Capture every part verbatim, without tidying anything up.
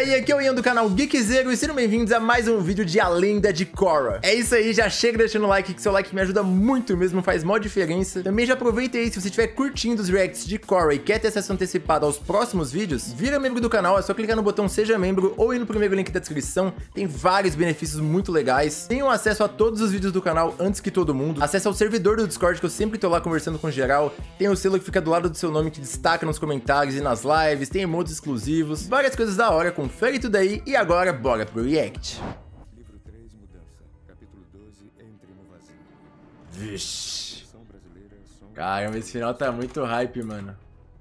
galerinha, aqui é o Ian do canal Geekzero e sejam bem-vindos a mais um vídeo de A Lenda de Korra. É isso aí, já chega deixando o like, que seu like me ajuda muito mesmo, faz mó diferença. Também já aproveita aí, se você estiver curtindo os reacts de Korra e quer ter acesso antecipado aos próximos vídeos, vira membro do canal, é só clicar no botão Seja Membro ou ir no primeiro link da descrição, tem vários benefícios muito legais. Tenham acesso a todos os vídeos do canal antes que todo mundo, acesso ao servidor do Discord que eu sempre tô lá conversando com geral, tem o selo que fica do lado do seu nome que destaca nos comentários e nas lives, tem emotes exclusivos, várias coisas da hora, confere tudo aí e agora bora pro react. Livro três, Mudança. Capítulo doze, Entre no Vazio. Vixe. Versão brasileira, som... Caramba, esse final tá muito hype, mano.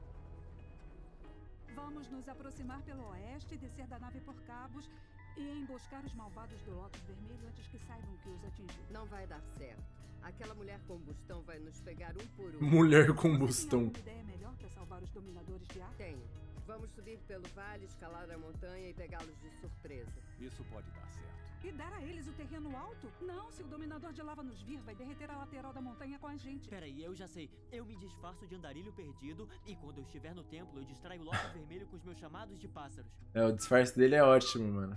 Vamos nos aproximar pelo oeste, descer da nave por cabos e emboscar os malvados do Lótus Vermelho antes que saibam que os atingiu. Não vai dar certo. Aquela mulher combustão vai nos pegar um por um. Mulher Você combustão. tem alguma ideia melhor para salvar os dominadores de ar? Tenho. Vamos subir pelo vale, escalar a montanha e pegá-los de surpresa. Isso pode dar certo. E dar a eles o terreno alto? Não, se o dominador de lava nos vir, vai derreter a lateral da montanha com a gente. Peraí, eu já sei. Eu me disfarço de andarilho perdido e quando eu estiver no templo, eu distraio o Lótus Vermelho com os meus chamados de pássaros. É, o disfarce dele é ótimo, mano.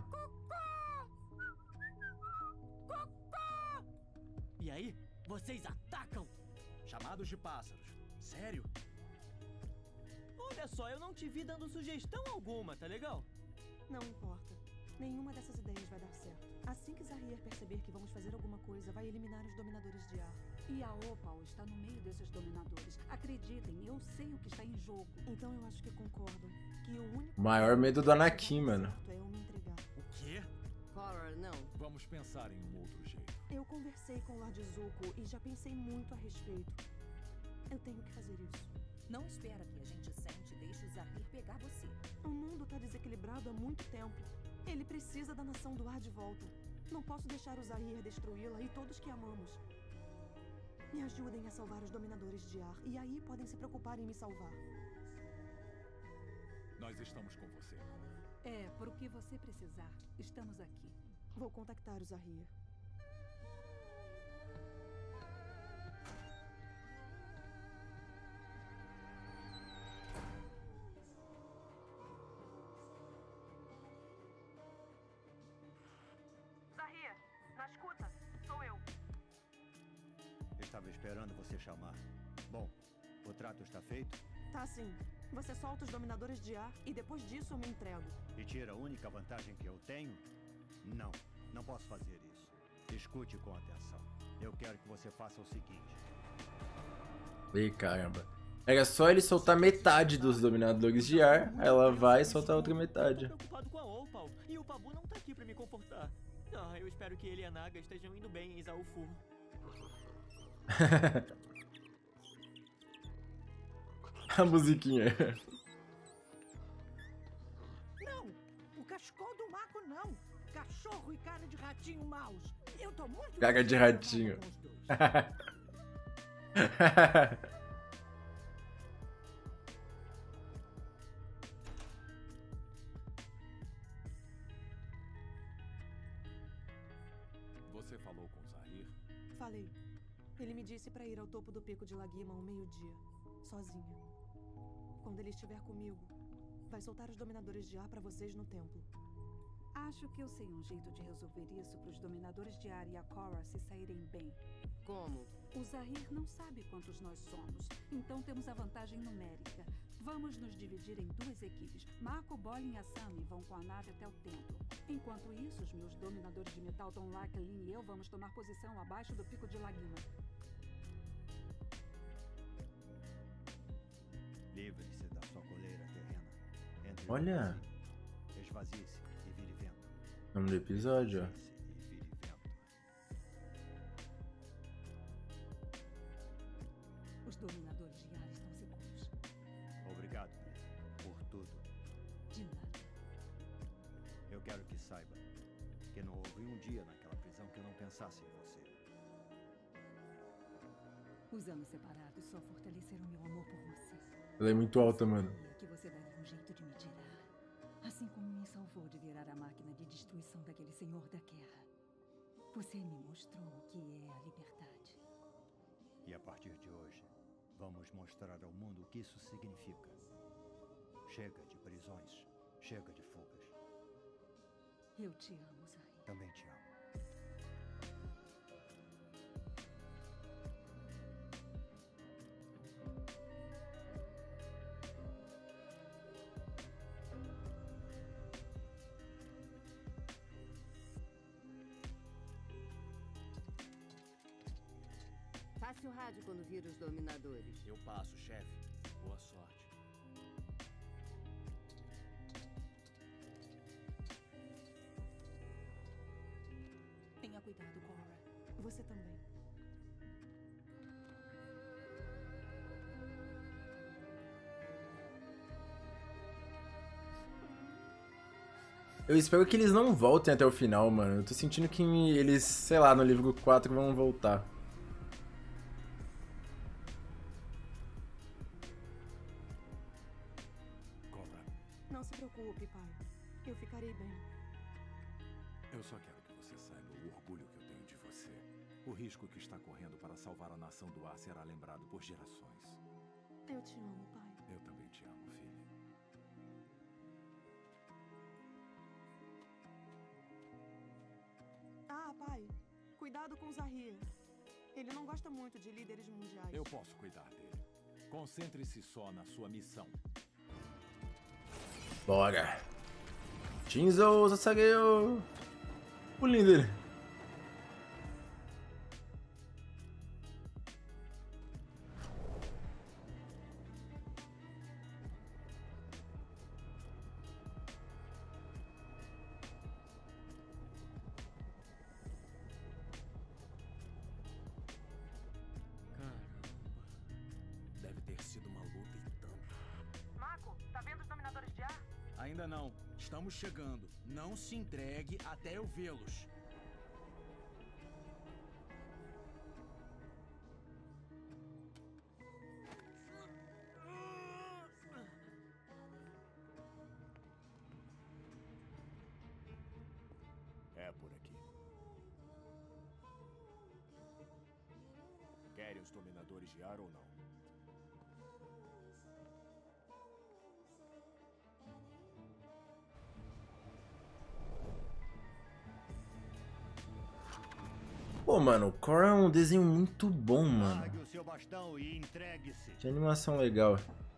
E aí, vocês atacam? Chamados de pássaros. Sério? Olha só, eu não te vi dando sugestão alguma, tá legal? Não importa. Nenhuma dessas ideias vai dar certo. Assim que Zahir perceber que vamos fazer alguma coisa, vai eliminar os dominadores de ar. E a Opal está no meio desses dominadores. Acreditem, eu sei o que está em jogo. Então eu acho que concordam que o único... Maior medo do Anakin, mano. certo é eu me entregar. O quê? Horror, não. Vamos pensar em um outro jeito. Eu conversei com Lord Zuko e já pensei muito a respeito. Eu tenho que fazer isso. Não espera que a gente sente e deixe o Zahir pegar você. O mundo tá desequilibrado há muito tempo. Ele precisa da Nação do Ar de volta. Não posso deixar o Zahir destruí-la e todos que amamos. Me ajudem a salvar os dominadores de ar e aí podem se preocupar em me salvar. Nós estamos com você. É, por o que você precisar, estamos aqui. Vou contactar o Zahir. Zahir, na escuta, sou eu. Estava esperando você chamar. Bom, o trato está feito Tá sim. Você solta os dominadores de ar e depois disso eu me entrego. e tira a única vantagem que eu tenho? Não, não posso fazer isso. Escute com atenção. Eu quero que você faça o seguinte. Ih, caramba. Era só ele soltar metade dos dominadores de ar, ela vai soltar a outra metade. Tô preocupado com a Opal e o Pabu não tá aqui pra me confortar. Ah, eu espero que ele e a Naga estejam indo bem em Zaofu. A musiquinha. Não, o cachecol do mago não. Cachorro e cara de ratinho maus. Eu tô muito... Cara de ratinho. com os dois. Você falou com Zahir? Falei. Ele me disse pra ir ao topo do pico de Lagima ao meio-dia, sozinha. Quando ele estiver comigo, vai soltar os dominadores de ar pra vocês no templo. Acho que eu sei um jeito de resolver isso para os dominadores de ar e a Korra se saírem bem. Como? O Zahir não sabe quantos nós somos, então temos a vantagem numérica. Vamos nos dividir em duas equipes. Mako, Bolin e Asami vão com a nave até o templo. Enquanto isso, os meus dominadores de metal, Don Lacklin e eu, vamos tomar posição abaixo do pico de Lagima. Livre-se da sua coleira terrena. Entre no Olha. vazio. Esvazie-se e vire vento. Nome do episódio, ó. Esvazie-se e vire vento. Os dominadores de ar estão seguros. Obrigado, por tudo. De nada. Eu quero que saiba que não houve um dia naquela prisão que eu não pensasse em você. Os anos separados só fortaleceram meu amor por você. Ela é muito alta, mano. Sabia que você daria um jeito de me tirar. Assim como me salvou de virar a máquina de destruição daquele senhor da guerra. Você me mostrou o que é a liberdade. E a partir de hoje, vamos mostrar ao mundo o que isso significa. Chega de prisões, chega de fugas. Eu te amo, Zahir. Também te amo. Passe o rádio quando vir os dominadores. Eu passo, chefe. Boa sorte. Tenha cuidado, Cora. Você também. Eu espero que eles não voltem até o final, mano. Eu tô sentindo que eles, sei lá, no livro quatro vão voltar. Cora, Não se preocupe, pai. Eu ficarei bem. Eu só quero que você saiba o orgulho que eu tenho de você. O risco que está correndo para salvar a nação do ar será lembrado por gerações. Eu te amo, pai. Eu também te amo, filha. Ah, pai. Cuidado com Zahir. Ele não gosta muito de líderes mundiais. Eu posso cuidar dele. Concentre-se só na sua missão. Bora. Shinzo Sasageo. O líder. Deve ter sido uma luta e tanto. Mako, tá vendo os dominadores de ar? Ainda não. Estamos chegando. Não se entregue até eu vê-los. É por aqui. Querem os dominadores de ar ou não? Pô, mano, o Cora é um desenho muito bom, mano. Largue o seu bastão e entregue-se. Que animação legal.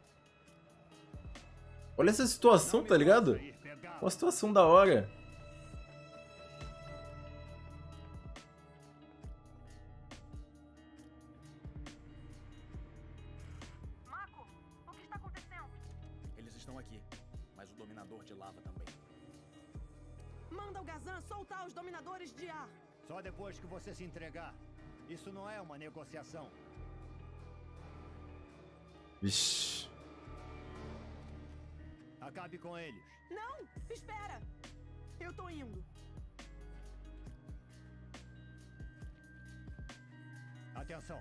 Olha essa situação, tá ligado? Uma situação da hora. Mako, o que está acontecendo? Eles estão aqui, mas o dominador de lava também. Manda o Gazan soltar os dominadores de ar. Só depois que você se entregar. Isso não é uma negociação. Vixe. Acabe com eles. Não, espera. Eu tô indo. Atenção.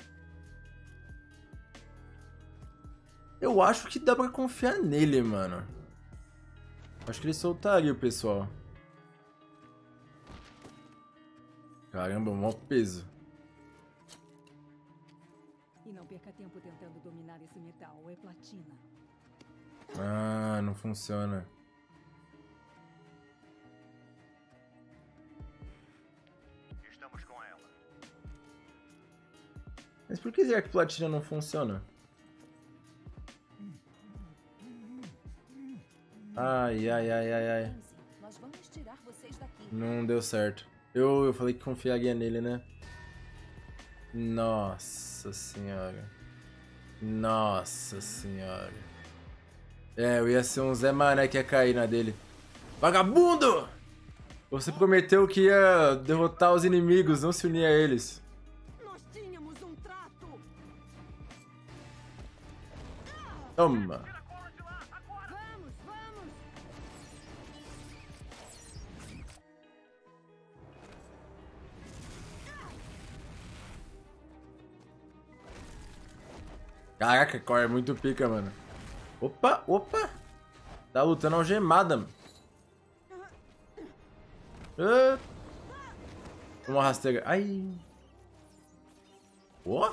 Eu acho que dá pra confiar nele, mano. Acho que ele soltaria o pessoal. Caramba, maior peso. E não perca tempo tentando dominar esse metal, é platina. Ah, não funciona. Estamos com ela. Mas por que será que platina não funciona? Ai, ai, ai, ai, ai. Nós vamos tirar vocês daqui. Não deu certo. Eu, eu falei que confiaria nele, né? Nossa senhora. Nossa senhora. É, eu ia ser um Zé Mané que ia cair na dele. Vagabundo! Você prometeu que ia derrotar os inimigos, não se unir a eles. Nós tínhamos um trato. Toma. Vamos, vamos! Caraca, Cora é muito pica, mano. Opa, opa. Tá lutando algemada, mano. Ah. Uma rasteira. Ai. Ó.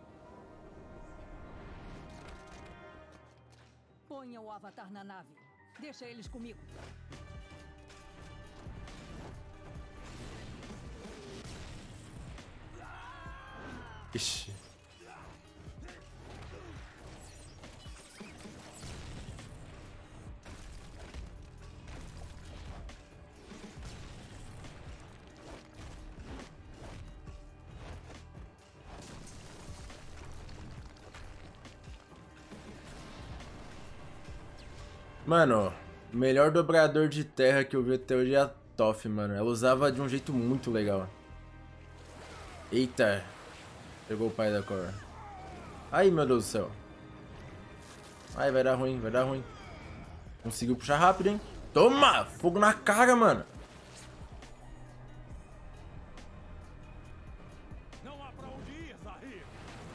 Ponha o avatar na nave. Deixa eles comigo. Ixi. Mano, o melhor dobrador de terra que eu vi até hoje é a Toph, mano. Ela usava de um jeito muito legal. Eita. Pegou o pai da Cora. Ai, meu Deus do céu. Ai, vai dar ruim, vai dar ruim. Conseguiu puxar rápido, hein? Toma! Fogo na cara, mano. Não há pra onde ir, Zahir.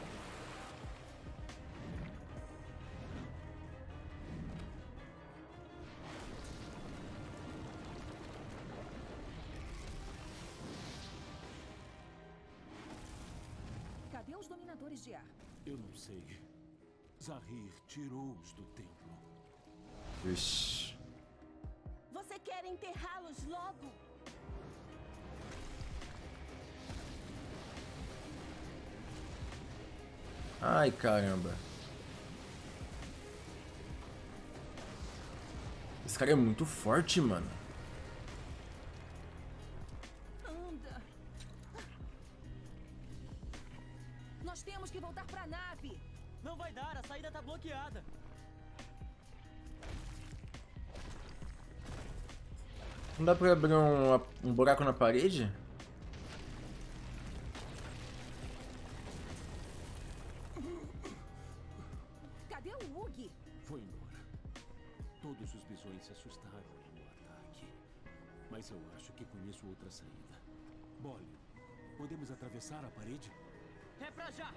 Cadê os dominadores de ar? Eu não sei. Zahir tirou-os do templo. Ixi. Você quer enterrá-los logo? Ai, caramba. Esse cara é muito forte, mano. Anda. Nós temos que voltar pra nave. Não vai dar, a saída tá bloqueada. Não dá pra abrir um, um buraco na parede? Cadê o Ugi? Foi embora. Todos os bisões se assustaram no ataque. Mas eu acho que conheço outra saída. Bolly, podemos atravessar a parede? É pra já!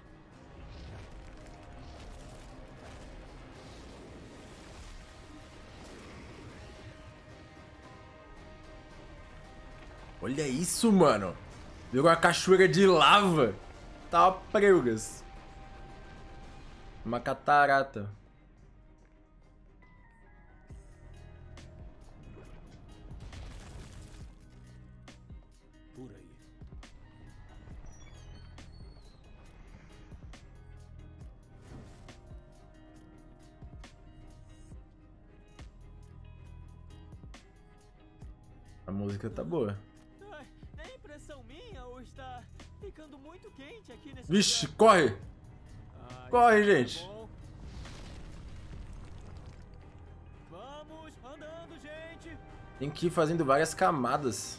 Olha isso, mano. Virou uma cachoeira de lava. Tá preugas. Uma catarata. Por aí. A música tá boa. Ai, é impressão minha ou está ficando muito quente aqui nesse Vixe, lugar? corre! Ai, Corre, tá gente! bom. Vamos, andando, gente! Tem que ir fazendo várias camadas.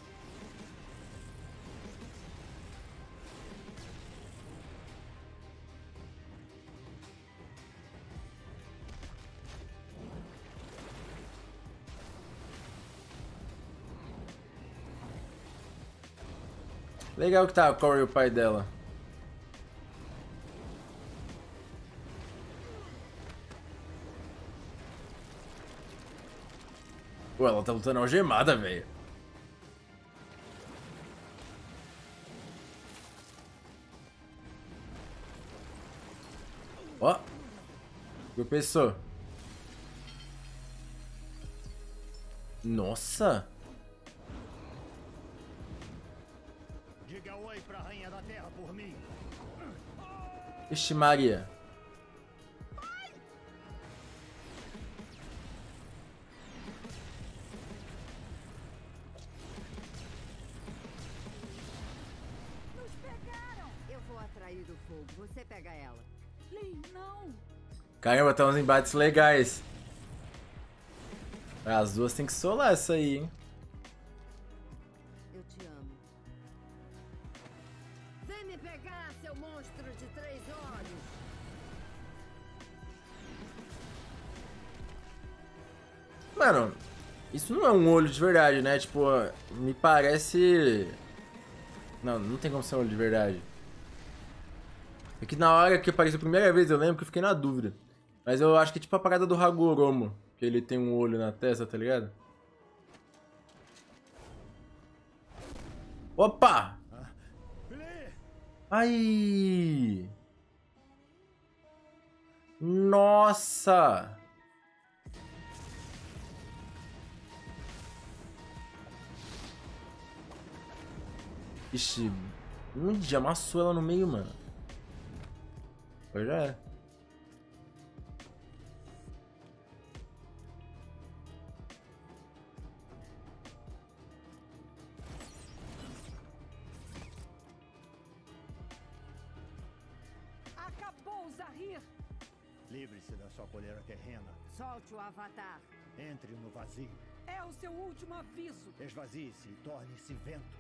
Legal que tá a Cora e o pai dela. Pô, ela tá lutando algemada, velho. Ó. Tropeçou. Nossa. Diga oi pra Rainha da Terra por mim. Ixi, Maria. Nos pegaram! Eu vou atrair o fogo. Você pega ela. Lee, não! Caramba, tá uns embates legais. As duas tem que solar essa aí, hein? Eu te amo. Vem me pegar, seu monstro de três olhos! Mano, isso não é um olho de verdade, né? Tipo, me parece... Não, não tem como ser um olho de verdade. É que na hora que apareceu a primeira vez eu lembro que eu fiquei na dúvida. Mas eu acho que é tipo a parada do Hagoromo. Que ele tem um olho na testa, tá ligado? Opa! Ai! Nossa! Ixi, hum, já amassou ela no meio, mano. Agora já é. Acabou, Zahir! Livre-se da sua coleira terrena. Solte o avatar. Entre no vazio. É o seu último aviso. Esvazie-se e torne-se vento.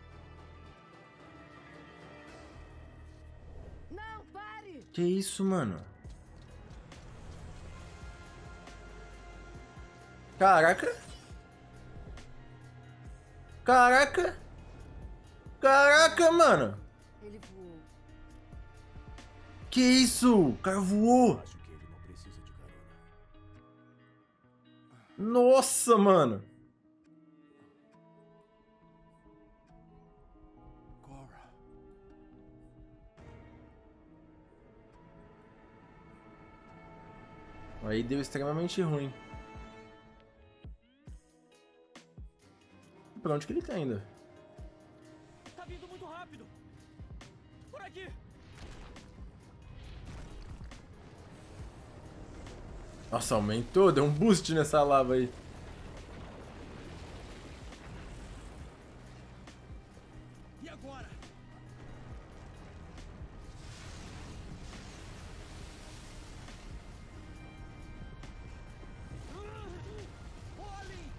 Não, pare! Que isso, mano? Caraca! Caraca! Caraca, mano! Ele voou. Que isso? O cara voou! Acho que ele não precisa de carona. Nossa, mano! Cora. Aí deu extremamente ruim. Pra onde que ele tá indo? Tá vindo muito rápido. Por aqui. Nossa, aumentou, deu um boost nessa lava aí. E agora? Olhem!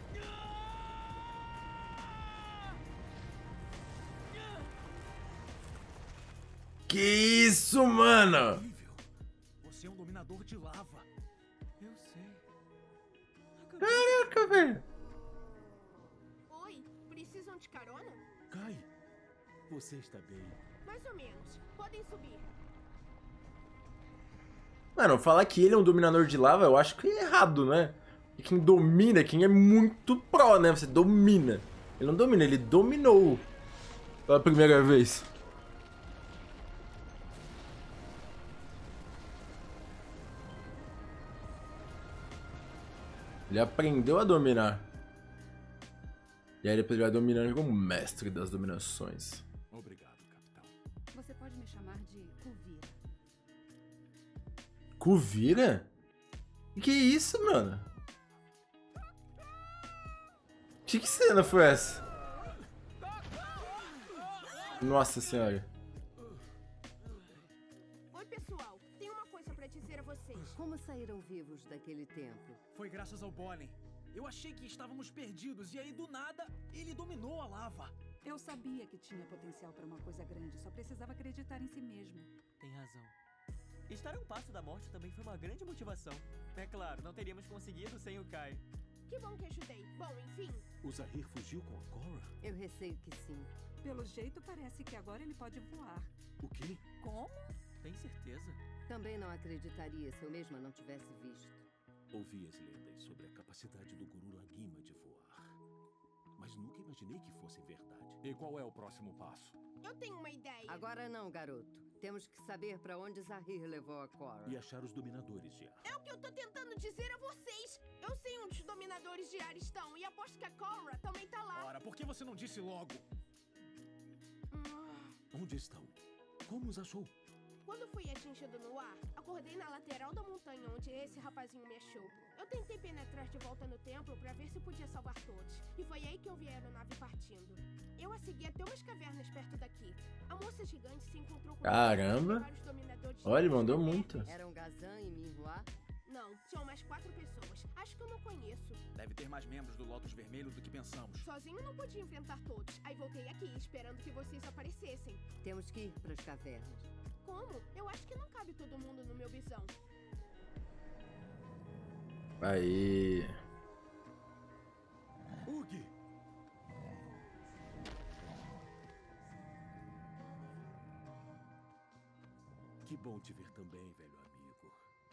Que isso, mano? Você é um dominador de lava. Eu sei. Caraca, velho. Oi, precisam de carona? Kai, você está bem? Mais ou menos. Podem subir. Mano, falar que ele é um dominador de lava, eu acho que é errado, né? E quem domina, quem é muito pró, né? Você domina. Ele não domina, ele dominou pela primeira vez. Ele aprendeu a dominar. E aí depois ele vai dominando como mestre das dominações. Obrigado, capitão. Você pode me chamar de Kuvira. Kuvira? Que isso, mano? Que, que cena foi essa? Nossa senhora. Oi, pessoal. Tenho uma coisa pra dizer a vocês. Como saíram vivos daquele templo? Foi graças ao Bolin. Eu achei que estávamos perdidos e aí do nada ele dominou a lava. Eu sabia que tinha potencial para uma coisa grande, só precisava acreditar em si mesmo. Tem razão. Estar a um passo da morte também foi uma grande motivação. É claro, não teríamos conseguido sem o Kai. Que bom que ajudei. Bom, enfim. O Zahir fugiu com a Cora? Eu receio que sim. Pelo jeito, parece que agora ele pode voar. O quê? Como? Tem certeza? Também não acreditaria se eu mesma não tivesse visto. Ouvi as lendas sobre a capacidade do Guru Lagima de voar. Mas nunca imaginei que fosse verdade. E qual é o próximo passo? Eu tenho uma ideia. Agora não, garoto. Temos que saber pra onde Zahir levou a Cora. E achar os dominadores de ar. É o que eu tô tentando dizer a vocês. Eu sei onde os dominadores de ar estão e aposto que a Cora também tá lá. Ora, por que você não disse logo? Onde estão? Como os achou? Quando fui atingido no ar, acordei na lateral da montanha onde esse rapazinho me achou. Eu tentei penetrar de volta no templo pra ver se podia salvar todos. E foi aí que eu vi a aeronave partindo. Eu a segui até umas cavernas perto daqui. A moça gigante se encontrou com Caramba! vários dominadores de Olha, ele ar mandou descobertos. muito. Eram Gazan e Minhua? Não, tinham mais quatro pessoas. Acho que eu não conheço. Deve ter mais membros do Lotus Vermelho do que pensamos. Sozinho não podia enfrentar todos. Aí voltei aqui, esperando que vocês aparecessem. Temos que ir pras cavernas. Como? Eu acho que não cabe todo mundo no meu visão. Aí. Ugi! Que bom te ver também, velho amigo.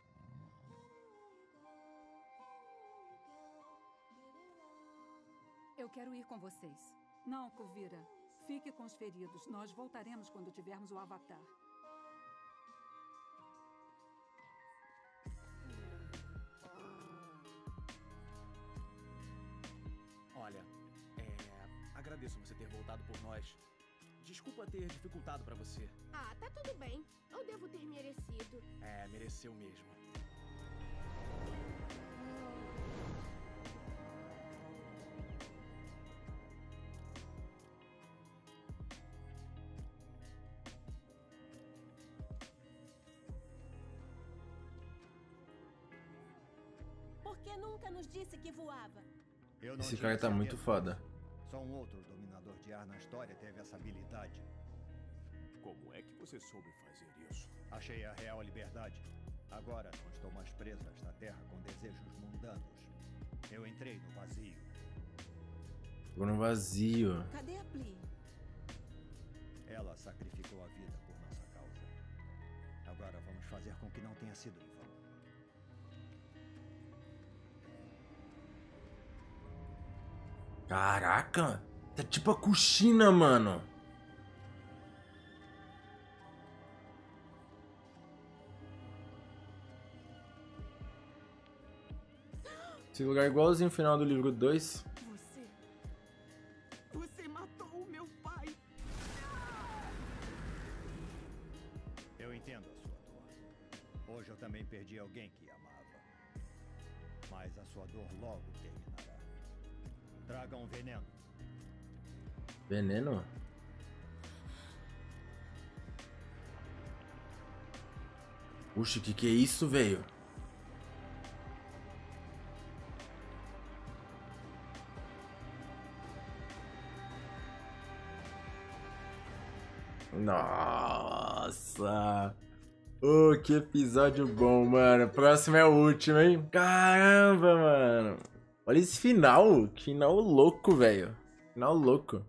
Eu quero ir com vocês. Não, Kuvira. Fique com os feridos. Nós voltaremos quando tivermos o Avatar. Olha, é... agradeço você ter voltado por nós. desculpa ter dificultado pra você. Ah, tá tudo bem. Eu devo ter merecido. É, mereceu mesmo. Por que nunca nos disse que voava? Eu não Esse tinha cara tá certeza. muito foda. Só um outro dominador de ar na história teve essa habilidade. Como é que você soube fazer isso? Achei a real liberdade. Agora não estou mais preso a esta terra com desejos mundanos. Eu entrei no vazio. Ficou no vazio. Cadê a Pli? Ela sacrificou a vida por nossa causa. Agora vamos fazer com que não tenha sido em vão. Caraca! Tá tipo a Kushina, mano. Esse lugar é igualzinho no final do livro dois. Você... Você matou o meu pai. Eu entendo a sua dor. Hoje eu também perdi alguém que amava. Mas a sua dor logo terminará. Traga um veneno. Veneno? Puxa, que que é isso, velho? Nossa! Oh, que episódio bom, mano. Próximo é o último, hein? Caramba, mano. Olha esse final. Que final louco, velho. Final louco.